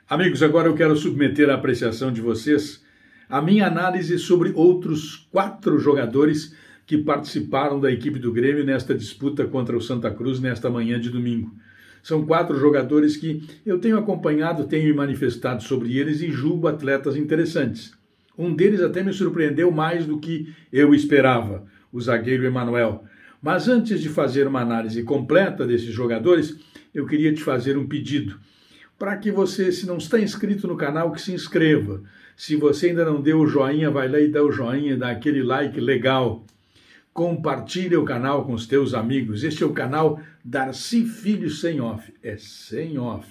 Amigos, agora eu quero submeter à apreciação de vocês a minha análise sobre outros 4 jogadores que participaram da equipe do Grêmio nesta disputa contra o Santa Cruz nesta manhã de domingo. São 4 jogadores que eu tenho acompanhado, tenho me manifestado sobre eles e julgo atletas interessantes. Um deles até me surpreendeu mais do que eu esperava, o zagueiro Emanuel. Mas antes de fazer uma análise completa desses jogadores, eu queria te fazer um pedido. Para que você, se não está inscrito no canal, que se inscreva. Se você ainda não deu o joinha, vai lá e dá o joinha, dá aquele like legal. Compartilha o canal com os teus amigos. Este é o canal Darcy Filho Sem Off. É sem off.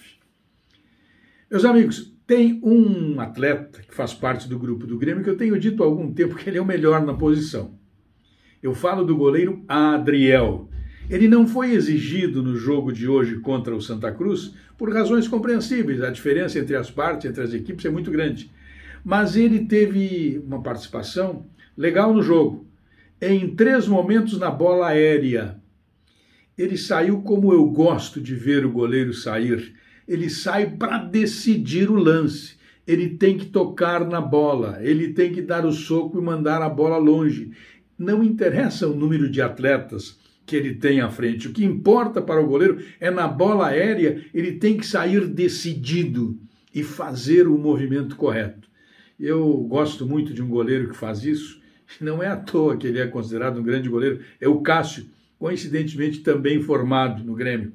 Meus amigos, tem um atleta que faz parte do grupo do Grêmio que eu tenho dito há algum tempo que ele é o melhor na posição. Eu falo do goleiro Adriel. Ele não foi exigido no jogo de hoje contra o Santa Cruz por razões compreensíveis. A diferença entre as partes, entre as equipes é muito grande. Mas ele teve uma participação legal no jogo. Em 3 momentos na bola aérea. Ele saiu como eu gosto de ver o goleiro sair. Ele sai para decidir o lance. Ele tem que tocar na bola. Ele tem que dar o soco e mandar a bola longe. Não interessa o número de atletas que ele tem à frente. O que importa para o goleiro é na bola aérea, ele tem que sair decidido e fazer o movimento correto. Eu gosto muito de um goleiro que faz isso. Não é à toa que ele é considerado um grande goleiro. É o Cássio, coincidentemente também formado no Grêmio.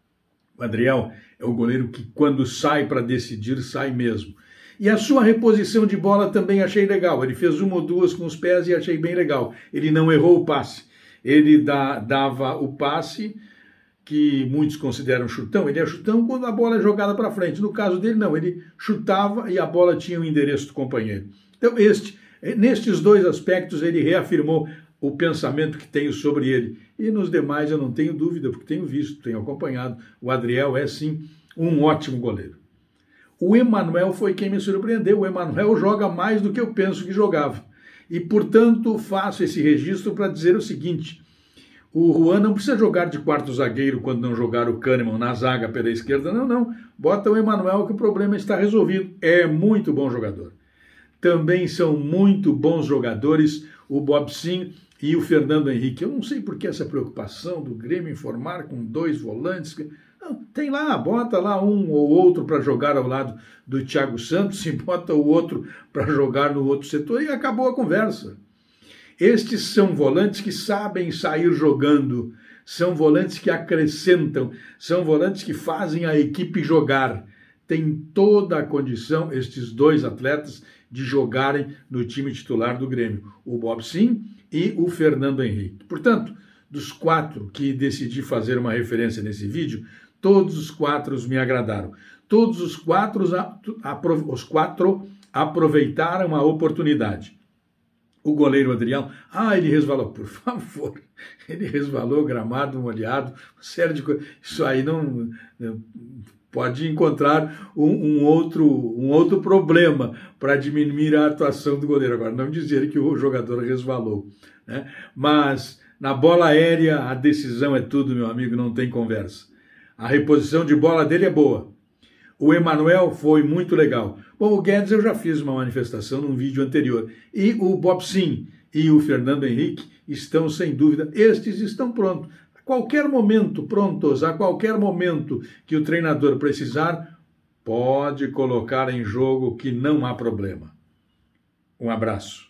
O Adriel é o goleiro que quando sai para decidir, sai mesmo. E a sua reposição de bola também achei legal. Ele fez 1 ou 2 com os pés e achei bem legal. Ele não errou o passe. Ele dava o passe que muitos consideram chutão. Ele é chutão quando a bola é jogada para frente. No caso dele, não. Ele chutava e a bola tinha o endereço do companheiro. Então, nestes 2 aspectos, ele reafirmou o pensamento que tenho sobre ele. E nos demais eu não tenho dúvida, porque tenho visto, tenho acompanhado. O Adriel é, sim, um ótimo goleiro. O Emanuel foi quem me surpreendeu. O Emanuel joga mais do que eu penso que jogava. E, portanto, faço esse registro para dizer o seguinte: o Juan não precisa jogar de quarto zagueiro quando não jogar o Kahneman na zaga pela esquerda. Não. Bota o Emanuel que o problema está resolvido. É muito bom jogador. Também são muito bons jogadores o Bob Sim e o Fernando Henrique. Eu não sei por que essa preocupação do Grêmio em formar com 2 volantes. Não, tem lá, bota lá um ou outro para jogar ao lado do Thiago Santos e bota o outro para jogar no outro setor e acabou a conversa. Estes são volantes que sabem sair jogando, são volantes que acrescentam, são volantes que fazem a equipe jogar. Tem toda a condição, estes 2 atletas, de jogarem no time titular do Grêmio, o Bob Sim e o Fernando Henrique. Portanto, dos 4 que decidi fazer uma referência nesse vídeo, todos os 4 me agradaram. Todos os 4 aproveitaram a oportunidade. O goleiro Adriel, ele resvalou, por favor, ele resvalou, gramado molhado, sério de coisa. Isso aí não pode encontrar um outro problema para diminuir a atuação do goleiro. Agora, não dizer que o jogador resvalou, né? Mas na bola aérea a decisão é tudo, meu amigo, não tem conversa. A reposição de bola dele é boa. O Emanuel foi muito legal. Bom, o Guedes eu já fiz uma manifestação num vídeo anterior. E o Bob Sim e o Fernando Henrique estão, sem dúvida, estes estão prontos. A qualquer momento, prontos, a qualquer momento que o treinador precisar, pode colocar em jogo que não há problema. Um abraço.